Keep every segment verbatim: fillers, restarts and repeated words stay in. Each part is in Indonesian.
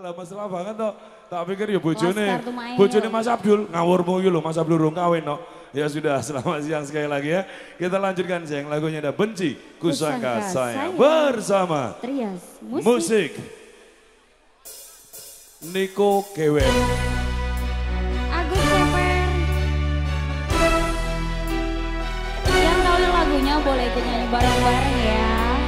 lah mesra banget toh. Tak pikir ya bojone. Bojone Mas Abdul ngawurmu iki lho Mas Abdul rung kawin no. Ya sudah, selamat siang sekali lagi ya. Kita lanjutkan sayang, lagunya ada Benci Kusangka Sayang bersama Trias Musik, Musik. Niko Kewe. Agus Ceper. Yang tahu lagunya boleh ikut nyanyi bareng-bareng ya.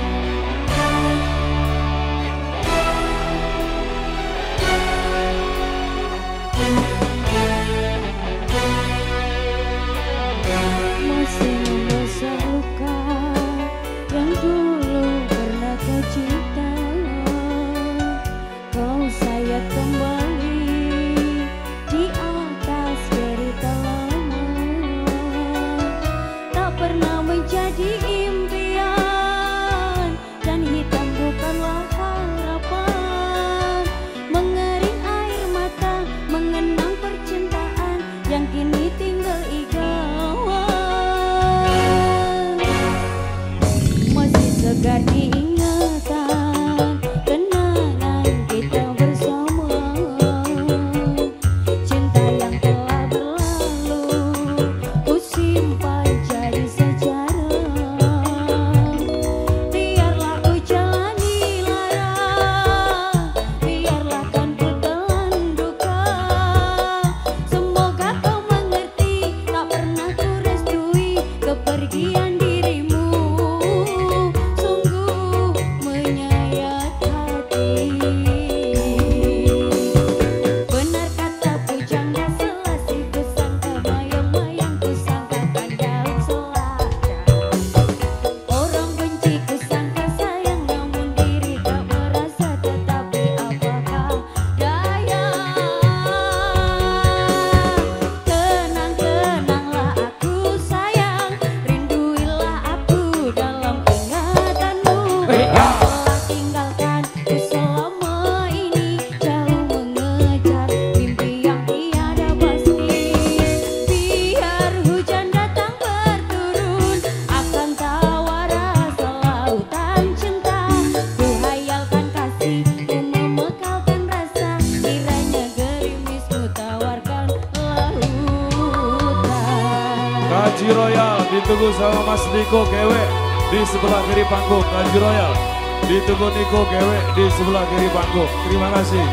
Kaji Royal ditunggu sama Mas Niko Kewe di sebelah kiri panggung. Kaji Royal ditunggu Niko Kewe di sebelah kiri panggung. Terima kasih.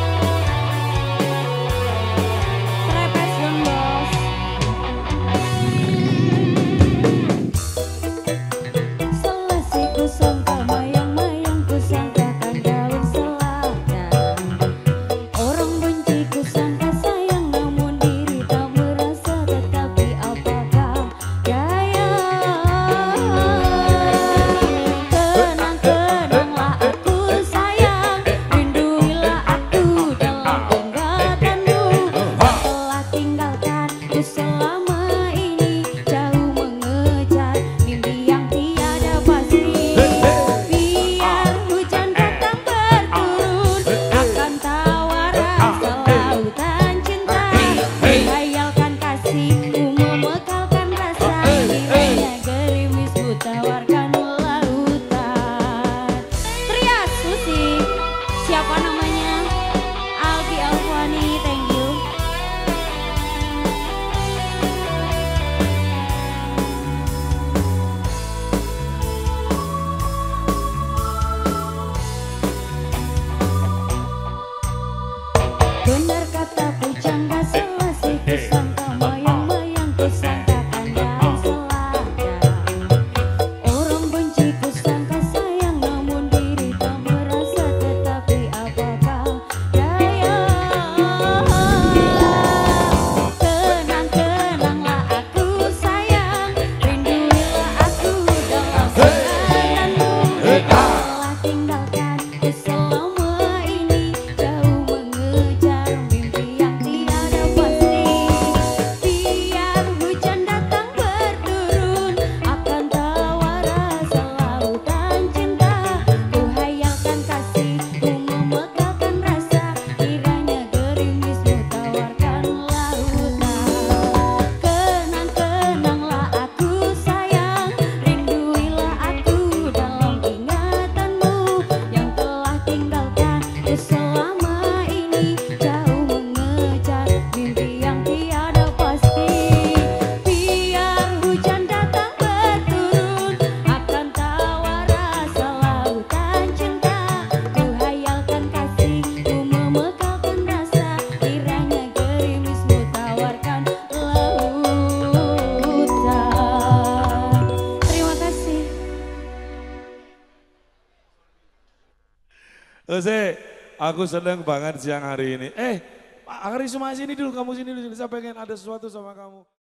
Benar kata pujangga selasi kusangka mayang-mayang kusangkakan daun selada. Orang benci kusangka sayang namun diri tak merasa tetapi apakah daya. Tenang-tenanglah aku sayang, rinduilah aku dalam kenanganmu. Telah tinggalkan selama ini jauh mengejar mimpi yang tiada pasti. Biar hujan datang berturun akan tawa rasa lautan cinta. Ku hayalkan kasih, ku memekalkan rasa, kiranya gerimismu tawarkan lautan. Kenang-kenanglah aku sayang, rinduilah aku dalam ingatanmu yang telah tinggalkan selama Ose, aku seneng banget siang hari ini. Eh, Pak Ari Suma sini dulu, kamu sini dulu. Saya pengen ada sesuatu sama kamu.